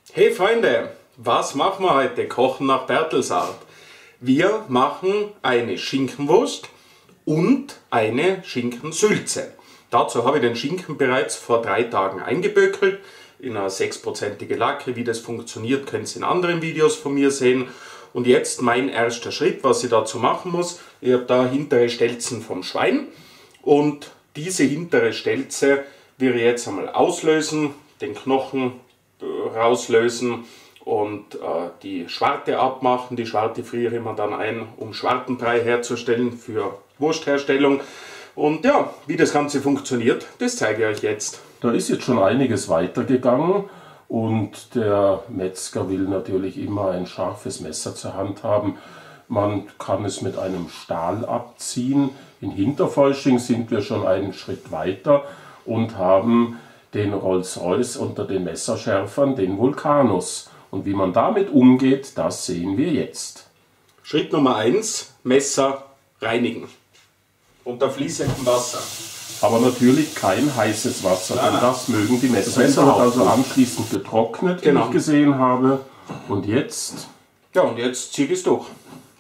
Hey Freunde, was machen wir heute? Kochen nach Bertelsart. Wir machen eine Schinkenwurst und eine Schinkensülze. Dazu habe ich den Schinken bereits vor 3 Tagen eingeböckelt in eine 6%ige Lacke. Wie das funktioniert, könnt ihr in anderen Videos von mir sehen. Und jetzt mein erster Schritt, was ich dazu machen muss. Ich habe da hintere Stelzen vom Schwein und diese hintere Stelze werde ich jetzt einmal auslösen, den Knochen rauslösen und die Schwarte abmachen. Die Schwarte friere ich mir dann ein, um Schwartenbrei herzustellen für Wurstherstellung. Und ja, wie das Ganze funktioniert, das zeige ich euch jetzt. Da ist jetzt schon einiges weitergegangen und der Metzger will natürlich immer ein scharfes Messer zur Hand haben. Man kann es mit einem Stahl abziehen. In Hinterfeuching sind wir schon einen Schritt weiter und haben den Rolls-Royce unter den Messerschärfern, den Vulcanus. Und wie man damit umgeht, das sehen wir jetzt. Schritt Nummer 1, Messer reinigen. Unter fließendem Wasser. Aber natürlich kein heißes Wasser, denn das mögen die Messer. Das Messer wird also anschließend getrocknet, wie ich gesehen habe. Und jetzt? Ja, und jetzt ziehe ich es durch.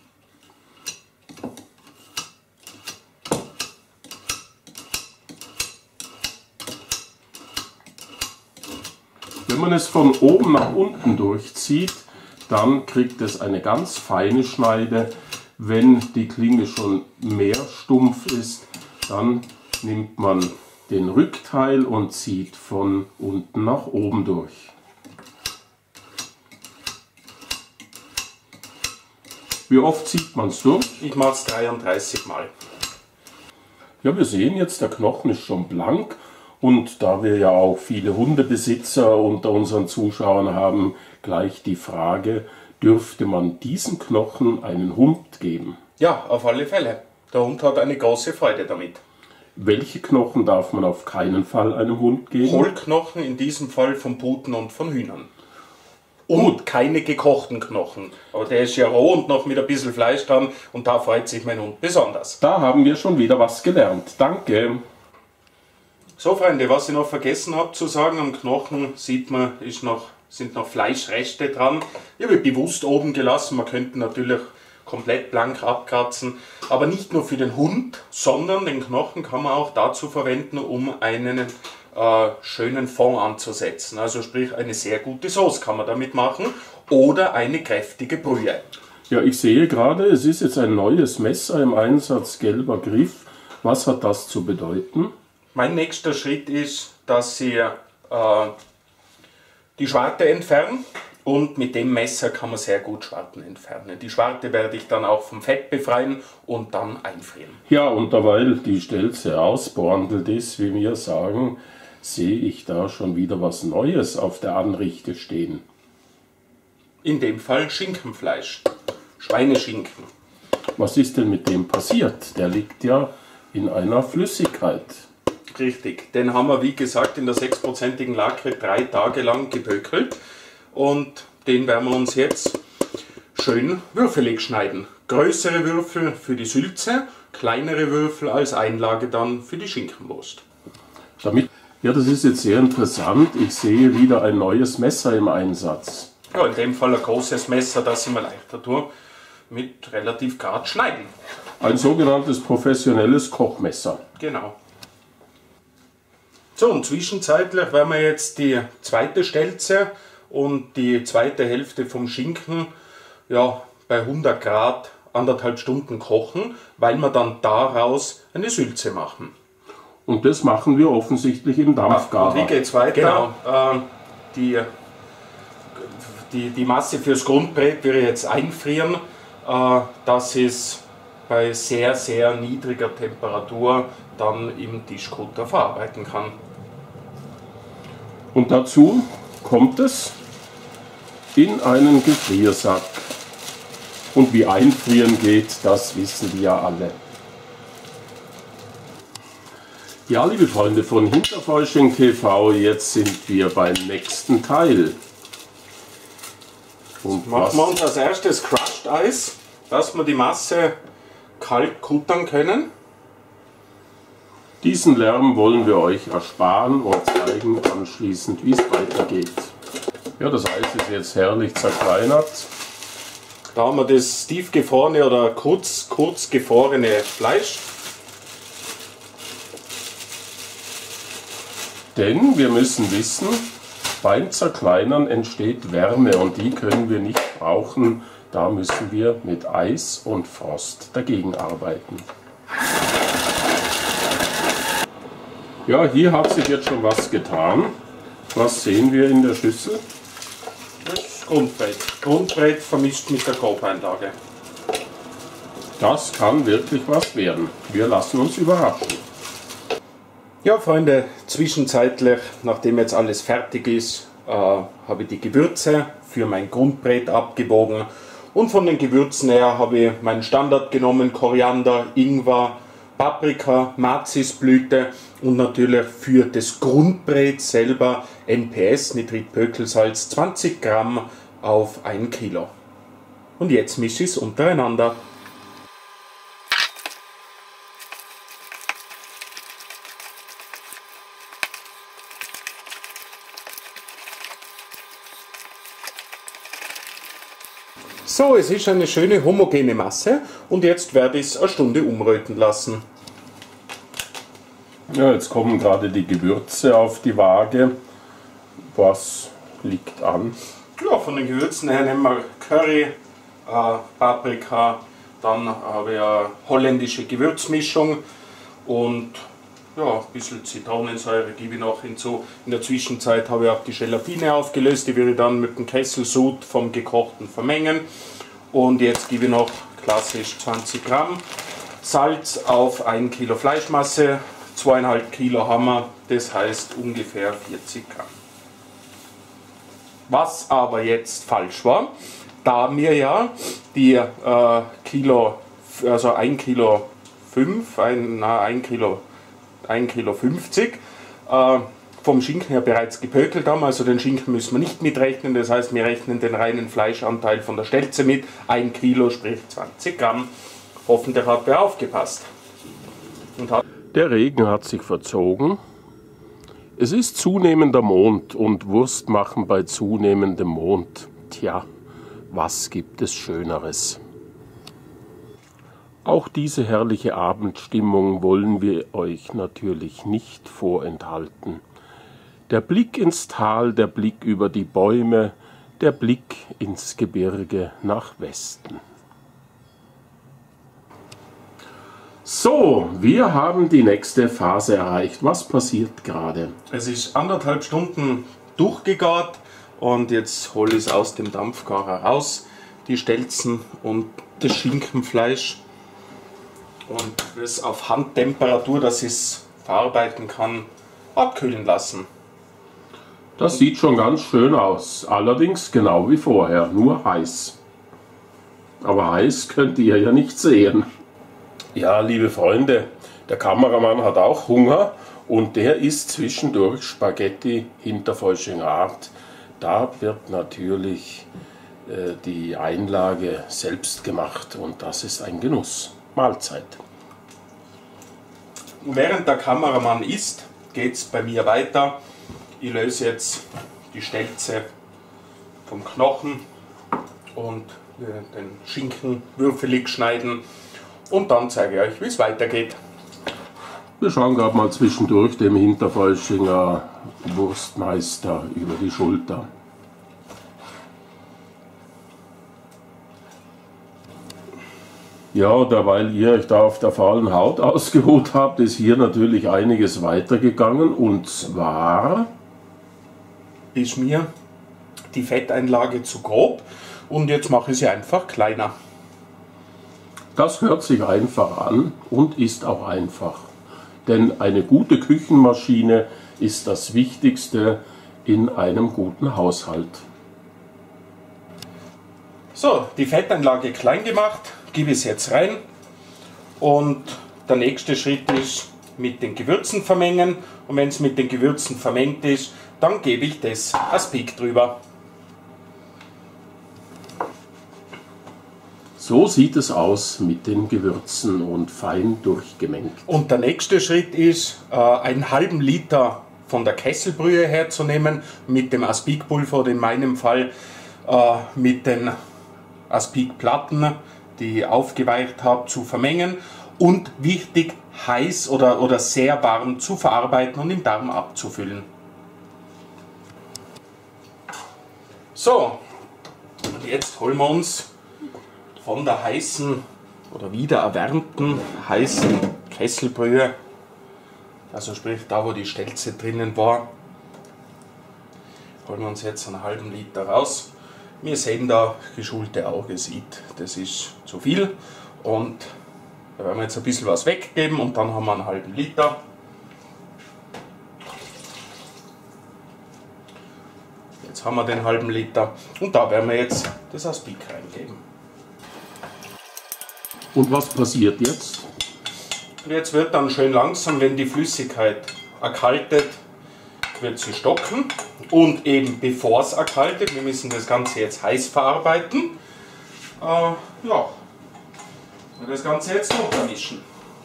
Wenn man es von oben nach unten durchzieht, dann kriegt es eine ganz feine Schneide. Wenn die Klinge schon mehr stumpf ist, dann nimmt man den Rückteil und zieht von unten nach oben durch. Wie oft zieht man es durch? Ich mache es 33 Mal. Ja, wir sehen jetzt, der Knochen ist schon blank. Und da wir ja auch viele Hundebesitzer unter unseren Zuschauern haben, gleich die Frage, dürfte man diesen Knochen einen Hund geben? Ja, auf alle Fälle. Der Hund hat eine große Freude damit. Welche Knochen darf man auf keinen Fall einem Hund geben? Hohlknochen, in diesem Fall von Puten und von Hühnern. Und keine gekochten Knochen. Aber der ist ja roh und noch mit ein bisschen Fleisch dran und da freut sich mein Hund besonders. Da haben wir schon wieder was gelernt. Danke. So Freunde, was ich noch vergessen habe zu sagen, am Knochen sieht man, sind noch Fleischreste dran. Ich habe bewusst oben gelassen, man könnte natürlich komplett blank abkratzen. Aber nicht nur für den Hund, sondern den Knochen kann man auch dazu verwenden, um einen schönen Fond anzusetzen. Also sprich, eine sehr gute Sauce kann man damit machen oder eine kräftige Brühe. Ja, ich sehe gerade, es ist jetzt ein neues Messer im Einsatz, gelber Griff. Was hat das zu bedeuten? Mein nächster Schritt ist, dass ich die Schwarte entferne und mit dem Messer kann man sehr gut Schwarten entfernen. Die Schwarte werde ich dann auch vom Fett befreien und dann einfrieren. Ja, und weil die Stelze ausbehandelt ist, wie wir sagen, sehe ich da schon wieder was Neues auf der Anrichte stehen. In dem Fall Schinkenfleisch, Schweineschinken. Was ist denn mit dem passiert? Der liegt ja in einer Flüssigkeit. Richtig, den haben wir wie gesagt in der 6%igen Lacke 3 Tage lang geböckelt und den werden wir uns jetzt schön würfelig schneiden. Größere Würfel für die Sülze, kleinere Würfel als Einlage dann für die Schinkenwurst. Ja, das ist jetzt sehr interessant. Ich sehe wieder ein neues Messer im Einsatz. Ja, in dem Fall ein großes Messer, das ich mir leichter tue, mit relativ grad schneiden. Ein sogenanntes professionelles Kochmesser. Genau. So, und zwischenzeitlich werden wir jetzt die zweite Stelze und die zweite Hälfte vom Schinken ja, bei 100 Grad 1,5 Stunden kochen, weil wir dann daraus eine Sülze machen. Und das machen wir offensichtlich im Dampfgarer. Und wie geht es weiter? Genau. Die Masse fürs Grundbrett werde ich jetzt einfrieren. Das ist bei sehr, sehr niedriger Temperatur dann im Tischkutter verarbeiten kann. Und dazu kommt es in einen Gefriersack. Und wie einfrieren geht, das wissen wir ja alle. Ja, liebe Freunde von Hinterfeuching TV, jetzt sind wir beim nächsten Teil. Und machen wir uns als erstes Crushed Eis, dass wir die Masse kalt kuttern können. Diesen Lärm wollen wir euch ersparen und zeigen anschließend, wie es weitergeht. Ja, das Eis ist jetzt herrlich zerkleinert. Da haben wir das tiefgefrorene oder kurz gefrorene Fleisch. Denn wir müssen wissen, beim Zerkleinern entsteht Wärme und die können wir nicht brauchen. Da müssen wir mit Eis und Frost dagegen arbeiten. Ja, hier hat sich jetzt schon was getan. Was sehen wir in der Schüssel? Das Grundbrett. Grundbrett vermischt mit der Grobeinlage. Das kann wirklich was werden. Wir lassen uns überraschen. Ja, Freunde, zwischenzeitlich, nachdem jetzt alles fertig ist, habe ich die Gewürze für mein Grundbrett abgewogen. Und von den Gewürzen her habe ich meinen Standard genommen: Koriander, Ingwer, Paprika, Mazisblüte und natürlich für das Grundbrett selber NPS, Nitritpökelsalz, 20 Gramm auf 1 Kilo. Und jetzt mische ich es untereinander. So, es ist eine schöne homogene Masse und jetzt werde ich es eine Stunde umröten lassen. Ja, jetzt kommen gerade die Gewürze auf die Waage. Was liegt an? Ja, von den Gewürzen her nehmen wir Curry, Paprika, dann habe ich eine holländische Gewürzmischung und ja, ein bisschen Zitronensäure gebe ich noch hinzu. In der Zwischenzeit habe ich auch die Gelatine aufgelöst, die werde ich dann mit dem Kesselsud vom Gekochten vermengen. Und jetzt gebe ich noch klassisch 20 Gramm Salz auf 1 Kilo Fleischmasse, 2,5 Kilo haben wir, das heißt ungefähr 40 Gramm. Was aber jetzt falsch war, da mir ja die 1 Kilo 50 vom Schinken her bereits gepökelt haben, also den Schinken müssen wir nicht mitrechnen, das heißt wir rechnen den reinen Fleischanteil von der Stelze mit, 1 Kilo sprich 20 Gramm. Hoffentlich hat wer aufgepasst. Der Regen hat sich verzogen. Es ist zunehmender Mond und Wurst machen bei zunehmendem Mond. Tja, was gibt es Schöneres? Auch diese herrliche Abendstimmung wollen wir euch natürlich nicht vorenthalten. Der Blick ins Tal, der Blick über die Bäume, der Blick ins Gebirge nach Westen. So, wir haben die nächste Phase erreicht. Was passiert gerade? Es ist 1,5 Stunden durchgegart und jetzt hole ich es aus dem Dampfgarer raus, die Stelzen und das Schinkenfleisch. Und das auf Handtemperatur, dass ich es verarbeiten kann, abkühlen lassen. Das sieht schon ganz schön aus, allerdings genau wie vorher, nur heiß. Aber heiß könnt ihr ja nicht sehen. Ja, liebe Freunde, der Kameramann hat auch Hunger und der isst zwischendurch Spaghetti Hinterfolschinger Art. Da wird natürlich die Einlage selbst gemacht und das ist ein Genuss. Mahlzeit. Während der Kameramann isst, geht es bei mir weiter. Ich löse jetzt die Stelze vom Knochen und den Schinken würfelig schneiden und dann zeige ich euch, wie es weitergeht. Wir schauen gerade mal zwischendurch dem Hinterfolschinger Wurstmeister über die Schulter. Ja, derweil ihr euch da auf der faulen Haut ausgeruht habt, ist hier natürlich einiges weitergegangen und zwar ist mir die Fetteinlage zu grob und jetzt mache ich sie einfach kleiner. Das hört sich einfach an und ist auch einfach. Denn eine gute Küchenmaschine ist das Wichtigste in einem guten Haushalt. So, die Fetteinlage klein gemacht, gebe ich es jetzt rein und der nächste Schritt ist mit den Gewürzen vermengen und wenn es mit den Gewürzen vermengt ist, dann gebe ich das Aspik drüber. So sieht es aus mit den Gewürzen und fein durchgemengt. Und der nächste Schritt ist, einen halben Liter von der Kesselbrühe herzunehmen, mit dem Aspikpulver oder in meinem Fall mit den Aspikplatten, die ich aufgeweicht habe, zu vermengen und wichtig, heiß oder sehr warm zu verarbeiten und im Darm abzufüllen. So, und jetzt holen wir uns von der heißen oder wieder erwärmten heißen Kesselbrühe, also sprich da, wo die Stelze drinnen war, holen wir uns jetzt einen halben Liter raus. Wir sehen da, geschulte Auge sieht, das ist zu viel, und da werden wir jetzt ein bisschen was weggeben und dann haben wir einen halben Liter. Jetzt haben wir den halben Liter und da werden wir jetzt das Aspik reingeben. Und was passiert jetzt? Jetzt wird dann schön langsam, wenn die Flüssigkeit erkaltet, wird sie stocken, und eben bevor es erkaltet, wir müssen das Ganze jetzt heiß verarbeiten, das Ganze jetzt untermischen.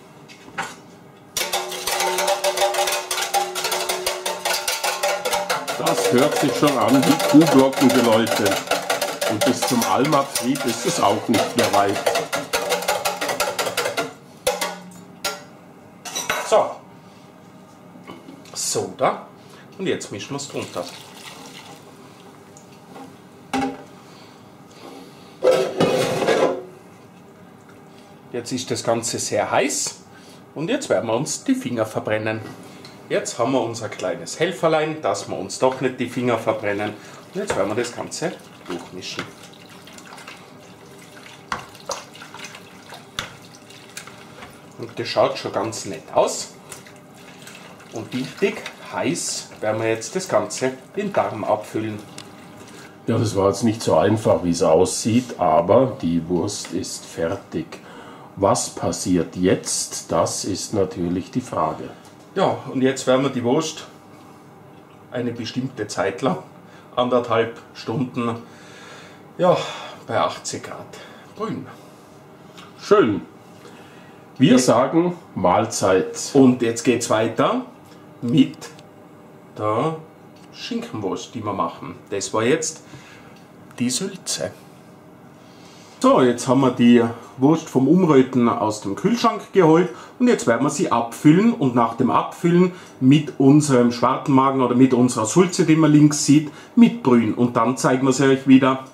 Das hört sich schon an wie Kuhglockengeläute. Und bis zum Almabtrieb ist es auch nicht mehr weit. So, Soda, und jetzt mischen wir es drunter. Jetzt ist das Ganze sehr heiß und jetzt werden wir uns die Finger verbrennen. Jetzt haben wir unser kleines Helferlein, dass wir uns doch nicht die Finger verbrennen. Und jetzt werden wir das Ganze durchmischen. Und das schaut schon ganz nett aus. Und wichtig, heiß werden wir jetzt das Ganze den Darm abfüllen. Ja, das war jetzt nicht so einfach, wie es aussieht, aber die Wurst ist fertig. Was passiert jetzt? Das ist natürlich die Frage. Ja, und jetzt werden wir die Wurst eine bestimmte Zeit lang, 1,5 Stunden, ja, bei 80 Grad brühen. Schön. Wir sagen Mahlzeit. Und jetzt geht es weiter mit der Schinkenwurst, die wir machen. Das war jetzt die Sülze. So, jetzt haben wir die Wurst vom Umröten aus dem Kühlschrank geholt und jetzt werden wir sie abfüllen, und nach dem Abfüllen mit unserem Schwartenmagen oder mit unserer Sulze, die man links sieht, mitbrühen, und dann zeigen wir sie euch wieder.